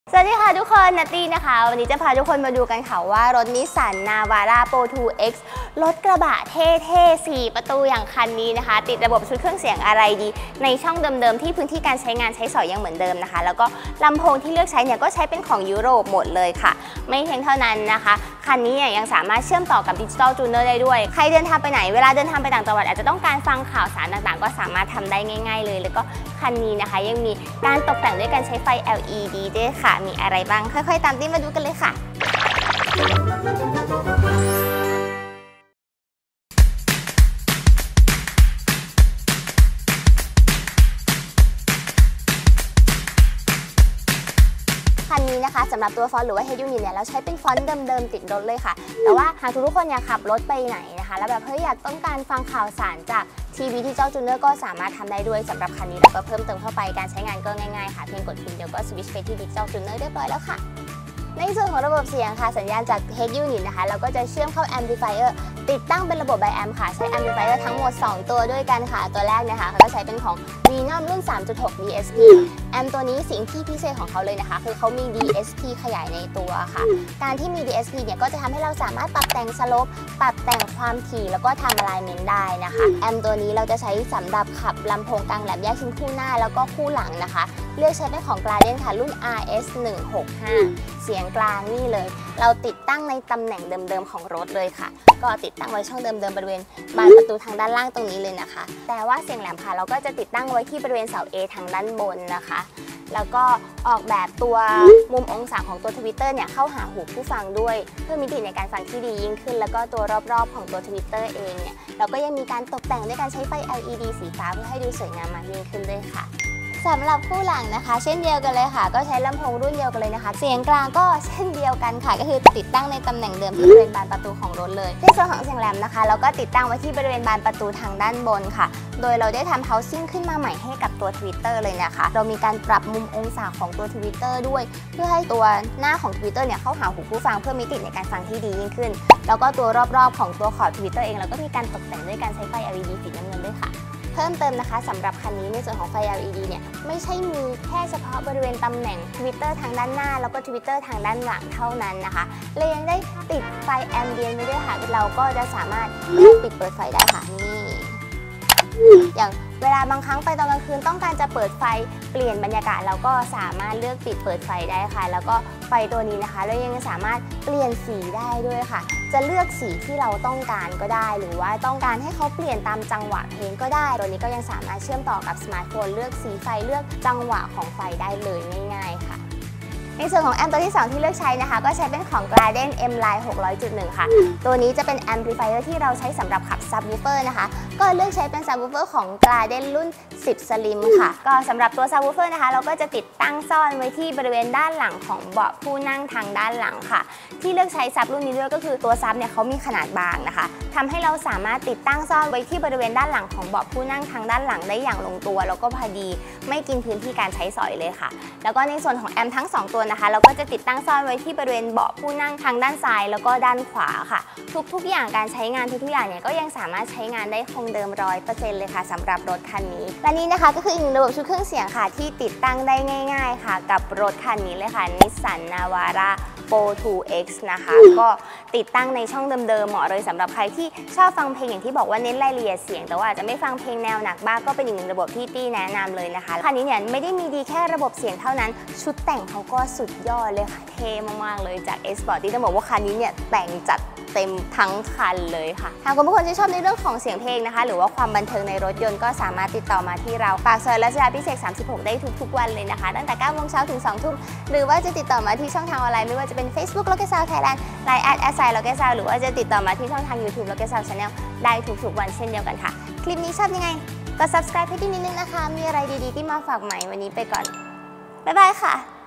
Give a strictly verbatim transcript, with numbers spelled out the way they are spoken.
สวัสดีค่ะทุกคนนัตตี้นะคะวันนี้จะพาทุกคนมาดูกันค่ะว่ารถนิสสันนาวาร่าโปร ทู เอ็กซ์ รถกระบะเท่ๆสี่ประตูอย่างคันนี้นะคะติดระบบชุดเครื่องเสียงอะไรดีในช่องเดิมๆที่พื้นที่การใช้งานใช้สอยยังเหมือนเดิมนะคะแล้วก็ลำโพงที่เลือกใช้เนี่ยก็ใช้เป็นของยุโรปหมดเลยค่ะไม่เพียงเท่านั้นนะคะคันนี้เนี่ยยังสามารถเชื่อมต่อกับดิจิตอลจูเนอร์ได้ด้วยใครเดินทางไปไหนเวลาเดินทางไปต่างจังหวัดอาจจะต้องการฟังข่าวสารต่างๆก็สามารถทำได้ง่ายๆเลยแล้วก็คันนี้นะคะยังมีการตกแต่งด้วยการใช้ไฟ แอล อี ดี ด้วยค่ะมีอะไรบ้างค่อยๆตามที่มาดูกันเลยค่ะคันนี้นะคะสำหรับตัวฟอนต์หรือว่า Head Unit เนี่ยเราใช้เป็นฟอนต์เดิมๆติดรถเลยค่ะแต่ว่าหากทุกคนอยากขับรถไปไหนนะคะแล้วแบบเฮ้ยอยากต้องการฟังข่าวสารจากทีวีที่เจ้าจูเนอร์ก็สามารถทำได้ด้วยสำหรับคันนี้แล้วก็เพิ่มเติมเข้าไปการใช้งานก็ง่ายๆค่ะเพียงกดปุ่มเดียวก็สวิตช์ไปที่ดิจิตอลจูเนอร์เรียบร้อยแล้วค่ะในส่วนของระบบเสียงค่ะสัญญาณจาก Head Unit นะคะเราก็จะเชื่อมเข้า Amplifier ติดตั้งเป็นระบบ Biamp ค่ะใช้ Amplifier ทั้งหมดสองตัวด้วยกันค่ะตัวแรกนะคะเขาจะใช้เป็นของ Venom รุ่น สามจุดหก ดี เอส พี แอมตัวนี้สิ่งที่พิเศษของเขาเลยนะคะคือเขามี ดี เอส พี ขยายในตัวค่ะการที่มี ดี เอส พี เนี่ยก็จะทำให้เราสามารถปรับแต่งสโลปปรับแต่งความถี่แล้วก็ทำ alignment ได้นะคะแอมตัวนี้เราจะใช้สำหรับขับลำโพงกลางแหลมแยกชิ้นคู่หน้าแล้วก็คู่หลังนะคะเลือกใช้เป็นของ Gradient ค่ะรุ่น อาร์ เอส หนึ่งหกห้า เสียงกลางนี่เลยเราติดตั้งในตำแหน่งเดิมๆของรถเลยค่ะก็ติดตั้งไว้ช่องเดิมๆบริเวณบานประตูทางด้านล่างตรงนี้เลยนะคะแต่ว่าเสียงแหลมค่ะเราก็จะติดตั้งไว้ที่บริเวณเสา A ทางด้านบนนะคะแล้วก็ออกแบบตัวมุมองศาของตัวทวิตเตอร์เนี่ยเข้าหาหูผู้ฟังด้วยเพื่อมิติในการฟังที่ดียิ่งขึ้นแล้วก็ตัวรอบๆของตัวทวิตเตอร์เองเนี่ยเราก็ยังมีการตกแต่งด้วยการใช้ไฟ แอล อี ดี สีฟ้าเพื่อให้ดูสวยงามมากยิ่งขึ้นด้วยค่ะสำหรับคู่หลังนะคะเช่นเดียวกันเลยค่ะก็ใช้ลำโพงรุ่นเดียวกันเลยนะคะเสียงกลางก็เช่นเดียวกันค่ะก็คือติดตั้งในตำแหน่งเดิมที่บริเวณบานประตูของรถเลยในส่วนของเสียงแหลมนะคะเราก็ติดตั้งไว้ที่บริเวณบานประตูทางด้านบนค่ะโดยเราได้ทำ housing ขึ้นมาใหม่ให้กับตัว Twitter เลยนะคะเรามีการปรับมุมองศาของตัว Twitter ด้วยเพื่อให้ตัวหน้าของ Twitter เนี่ยเข้าหาหูผู้ฟังเพื่อมิติในการฟังที่ดียิ่งขึ้นแล้วก็ตัวรอบๆของตัวขอบ Twitter เองเราก็มีการตกแต่งด้วยการใช้ไฟ แอล อี ดี สีน้ำเงินด้วยค่ะเพิ่มเติมนะคะสำหรับคันนี้ในส่วนของไฟ แอล อี ดี เนี่ยไม่ใช่มีแค่เฉพาะบริเวณตำแหน่ง Twitter ทางด้านหน้าแล้วก็ Twitter ทางด้านหลังเท่านั้นนะคะเลยยังได้ติดไฟแอมเบียนไว้ด้วยค่ะเราก็จะสามารถเลือกปิดเปิดไฟได้ค่ะนี่อย่างเวลาบางครั้งไปตอนกลางคืนต้องการจะเปิดไฟเปลี่ยนบรรยากาศเราก็สามารถเลือกปิดเปิดไฟได้ค่ะแล้วก็ไฟตัวนี้นะคะเรายังสามารถเปลี่ยนสีได้ด้วยค่ะจะเลือกสีที่เราต้องการก็ได้หรือว่าต้องการให้เขาเปลี่ยนตามจังหวะเพลงก็ได้ตัวนี้ก็ยังสามารถเชื่อมต่อกับสมาร์ทโฟนเลือกสีไฟเลือกจังหวะของไฟได้เลยง่ายๆค่ะในส่วนของแอมตัวที่สองที่เลือกใช้นะคะก็ใช้เป็นของ Gradient M-Line หกร้อยจุดหนึ่ง ค่ะตัวนี้จะเป็น Amplifier ที่เราใช้สำหรับขับ Subwoofer นะคะก็เลือกใช้เป็น Subwoofer ของ Gradient รุ่น สิบ Slim ค่ะก็สำหรับตัว Subwoofer นะคะเราก็จะติดตั้งซ่อนไว้ที่บริเวณด้านหลังของเบาะผู้นั่งทางด้านหลังค่ะที่เลือกใช้ซับรุ่นนี้ด้วยก็คือตัวซับเนี่ยเขามีขนาดบางนะคะทำให้เราสามารถติดตั้งซ่อนไว้ที่บริเวณด้านหลังของเบาะผู้นั่งทางด้านหลังได้อย่างลงตัวแล้วก็พอดีไม่กินพื้นที่การใช้สอยเลยค่ะแล้วก็ในส่วนของแอมทั้งสองตัวนะคะเราก็จะติดตั้งซ่อนไว้ที่บริเวณเบาะผู้นั่งทางด้านซ้ายแล้วก็ด้านขวาค่ะทุกๆอย่างการใช้งานทุกๆอย่างเนี่ยก็ยังสามารถใช้งานได้คงเดิม ร้อยเปอร์เซ็นต์ เลยค่ะสำหรับรถคันนี้และนี่นะคะก็คืออีกหนึ่งระบบชุดเครื่องเสียงค่ะที่ติดตั้งได้ง่ายๆค่ะกับรถคันนี้เลยค่ะ Nissan Navara โปร ทู เอ็กซ์ นะคะก็ติดตั้งในช่องเดิมๆเหมาะเลยสำหรับใครที่ชอบฟังเพลงอย่างที่บอกว่าเน้นรายละเอียดเสียงแต่ว่าอาจจะไม่ฟังเพลงแนวหนักบ้างก็เป็นอีกหนึ่งระบบที่ตี้แนะนำเลยนะคะคันนี้เนี่ยไม่ได้มีดีแค่ระบบเสียงเท่านั้นชุดแต่งเขาก็สุดยอดเลยค่ะเท่มากๆเลยจาก Sport ที่ต้องบอกว่าคันนี้เนี่ยแต่งจัดเต็มทั้งคันเลยค่ะหากคุณผู้ชมที่ชอบในเรื่องของเสียงเพลงนะคะหรือว่าความบันเทิงในรถยนต์ก็สามารถติดต่อมาที่เราปากซอยรัชดาพิเศษ สามสิบหก ได้ทุกๆวันเลยนะคะตั้งแต่ เก้าโมงเช้าถึง สองทุ่มหรือว่าจะติดต่อมาที่ช่องทางออนไลน์ไม่ว่าจะเป็น Facebook Local Thailand ไลน์ แอท แอสไซน์ Local Sound หรือว่าจะติดต่อมาที่ช่องทาง YouTube Local Sound Channel ได้ทุกๆวันเช่นเดียวกันค่ะคลิปนี้ชอบยังไงกด Subscribe ให้พี่นิดนึงนะคะมีอะไรดีๆที่มาฝากใหม่วันนี้ไปก่อนบ๊ายบายค่ะ